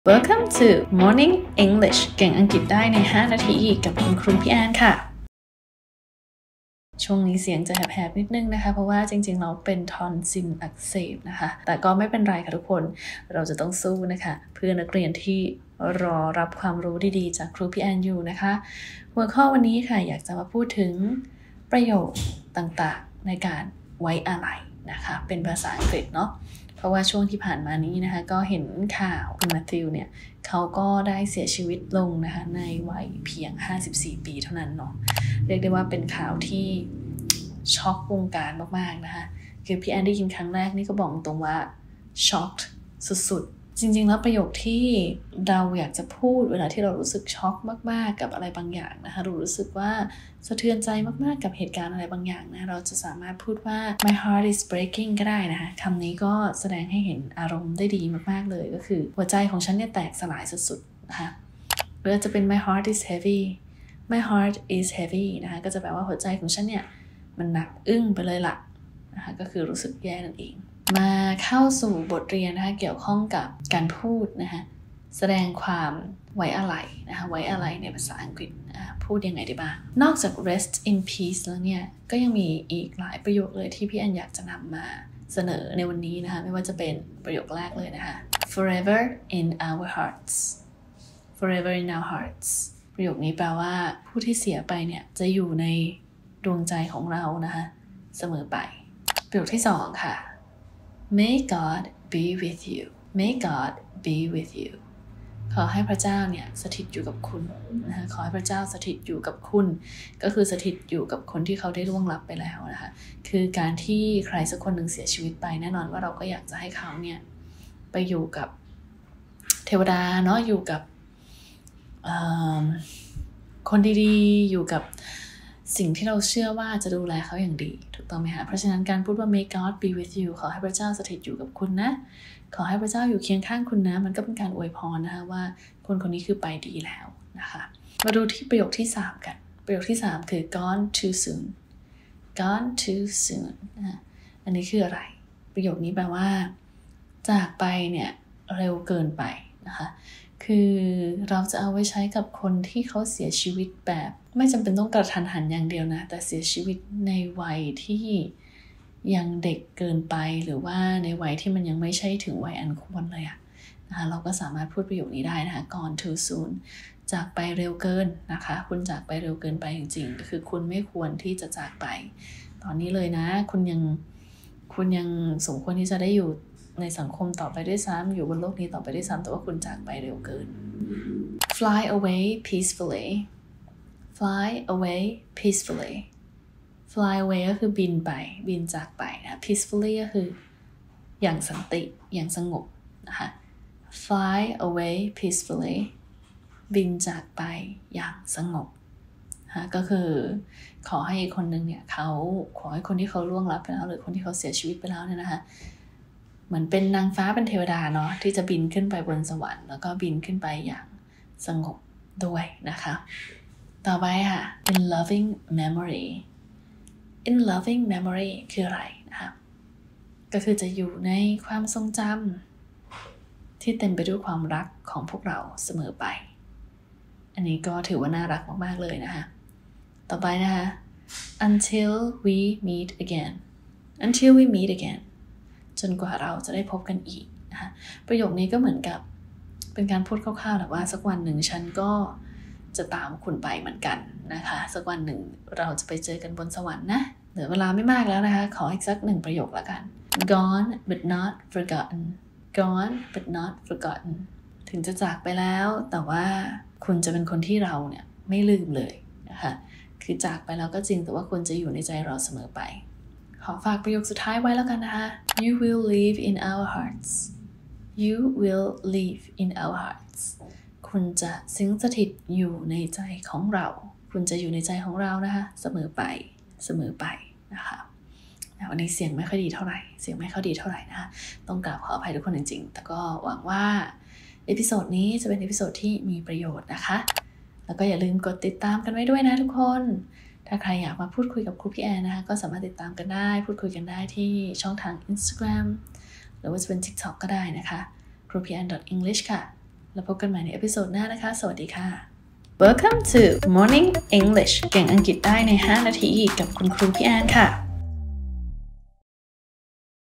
Welcome to Morning English เก่งอังกฤษได้ใน5นาทีกับคุณครูพี่แอนค่ะช่วงนี้เสียงจะแหบๆนิดนึงนะคะเพราะว่าจริงๆเราเป็นทอนซิลอักเสบนะคะแต่ก็ไม่เป็นไรค่ะทุกคนเราจะต้องสู้นะคะเพื่อนักเรียนที่รอรับความรู้ดีๆจากครูพี่แอนอยู่นะคะหัวข้อวันนี้ค่ะอยากจะมาพูดถึงประโยคต่างๆในการไว้อาลัยนะคะเป็นภาษาอังกฤษเนาะเพราะว่าช่วงที่ผ่านมานี้นะคะก็เห็นข่าวคุณแมทธิวเนี่ยเขาก็ได้เสียชีวิตลงนะคะในวัยเพียง54ปีเท่านั้นเนาะเรียกได้ว่าเป็นข่าวที่ช็อกวงการมากๆนะคะคือพี่แอนได้ยินครั้งแรกนี่ก็บอกตรงว่าช็อกสุดๆจริงๆแล้วประโยคที่เราอยากจะพูดเวลาที่เรารู้สึกช็อกมากๆกับอะไรบางอย่างนะคะรู้สึกว่าสะเทือนใจมากๆกับเหตุการณ์อะไรบางอย่างนะเราจะสามารถพูดว่า my heart is breaking ก็ได้นะคะคำนี้ก็แสดงให้เห็นอารมณ์ได้ดีมากๆเลยก็คือหัวใจของฉันเนี่ยแตกสลายสุดๆนะคะหรือจะเป็น my heart is heavy my heart is heavy นะคะก็จะแปลว่าหัวใจของฉันเนี่ยมันหนักอึ้งไปเลยล่ะนะคะก็คือรู้สึกแย่นั่นเองมาเข้าสู่บทเรียนนะคะเกี่ยวข้องกับการพูดนะคะแสดงความไว้อาลัยนะคะไว้อาลัยในภาษาอังกฤษพูดยังไงได้บ้างนอกจาก rest in peace แล้วเนี่ยก็ยังมีอีกหลายประโยคเลยที่พี่แอนอยากจะนำมาเสนอในวันนี้นะคะไม่ว่าจะเป็นประโยคแรกเลยนะคะ forever in our hearts forever in our hearts ประโยคนี้แปลว่าผู้ที่เสียไปเนี่ยจะอยู่ในดวงใจของเรานะคะเสมอไปประโยคที่2ค่ะMay God be with you May God be with you ขอให้พระเจ้าเนี่ยสถิตอยู่กับคุณนะคะขอให้พระเจ้าสถิตอยู่กับคุณก็คือสถิตอยู่กับคนที่เขาได้ล่วงลับไปแล้วนะคะคือการที่ใครสักคนหนึ่งเสียชีวิตไปแน่นอนว่าเราก็อยากจะให้เขาเนี่ยไปอยู่กับเทวดาเนาะอยู่กับคนดีๆอยู่กับสิ่งที่เราเชื่อว่าจะดูแลเขาอย่างดีถูกต้องไหมคะเพราะฉะนั้นการพูดว่า May God be with you ขอให้พระเจ้าสถิตอยู่กับคุณนะขอให้พระเจ้าอยู่เคียงข้างคุณนะมันก็เป็นการอวยพรนะคะว่าคนคนนี้คือไปดีแล้วนะคะมาดูที่ประโยคที่3กันประโยคที่3คือ gone too soon gone too soon อันนี้คืออะไรประโยคนี้แปลว่าจากไปเนี่ยเร็วเกินไปนะคะคือเราจะเอาไว้ใช้กับคนที่เขาเสียชีวิตแบบไม่จำเป็นต้องกระทันหันอย่างเดียวนะแต่เสียชีวิตในวัยที่ยังเด็กเกินไปหรือว่าในวัยที่มันยังไม่ใช่ถึงวัยอันควรเลยนะคะเราก็สามารถพูดประโยคนี้ได้นะคะ gone too soon จากไปเร็วเกินนะคะคุณจากไปเร็วเกินไปจริงๆก็คือคุณไม่ควรที่จะจากไปตอนนี้เลยนะคุณยังสมควรที่จะได้อยู่ในสังคมต่อไปด้วยซ้ำอยู่บนโลกนี้ต่อไปด้วยซ้ำแต่ว่าคุณจากไปเร็วเกิน fly away peacefully fly away peacefully fly away ก็คือบินไปบินจากไปนะ peacefully ก็คืออย่างสันติอย่างสงบนะคะ fly away peacefully บินจากไปอย่างสงบนะก็คือขอให้คนหนึ่งเนี่ยขอให้คนที่เขาล่วงลับไปแล้วหรือคนที่เขาเสียชีวิตไปแล้วเนี่ยนะคะเหมือนเป็นนางฟ้าเป็นเทวดาเนาะที่จะบินขึ้นไปบนสวรรค์แล้วก็บินขึ้นไปอย่างสงบด้วยนะคะต่อไปค่ะ in loving memory in loving memory คืออะไรนะคะก็คือจะอยู่ในความทรงจำที่เต็มไปด้วยความรักของพวกเราเสมอไปอันนี้ก็ถือว่าน่ารักมากๆเลยนะคะต่อไปนะคะ until we meet again until we meet again จนกว่าเราจะได้พบกันอีกนะคะประโยคนี้ก็เหมือนกับเป็นการพูดคร่าวๆแต่ว่าสักวันหนึ่งฉันก็จะตามคุณไปเหมือนกันนะคะสักวันหนึ่งเราจะไปเจอกันบนสวรรค์นะเหลือเวลาไม่มากแล้วนะคะขออีกสัก1ประโยคละกัน gone but not forgotten gone but not forgotten ถึงจะจากไปแล้วแต่ว่าคุณจะเป็นคนที่เราเนี่ยไม่ลืมเลยนะคะคือจากไปแล้วก็จริงแต่ว่าคุณจะอยู่ในใจเราเสมอไปขอฝากประโยคสุดท้ายไว้แล้วกันนะคะ you will live in our hearts you will live in our hearts คุณจะสิงสถิตอยู่ในใจของเราคุณจะอยู่ในใจของเรานะคะเสมอไปนะคะวันนี้เสียงไม่ค่อยดีเท่าไหร่นะคะต้องกราบขออภัยทุกคนจริงๆแต่ก็หวังว่าเอพิโซดนี้จะเป็นเอพิโซดที่มีประโยชน์นะคะแล้วก็อย่าลืมกดติดตามกันไว้ด้วยนะทุกคนถ้าใครอยากมาพูดคุยกับครูพี่แอนนะคะก็สามารถติดตามกันได้พูดคุยกันได้ที่ช่องทาง Instagram หรือว่าจะเป็น TikTok ก็ได้นะคะ krupian.english ค่ะแล้วพบกันใหม่ในเอพิโซดหน้านะคะสวัสดีค่ะ Welcome to Morning English เก่งอังกฤษได้ใน5นาทีกับคุณครูพี่แอนค่ะ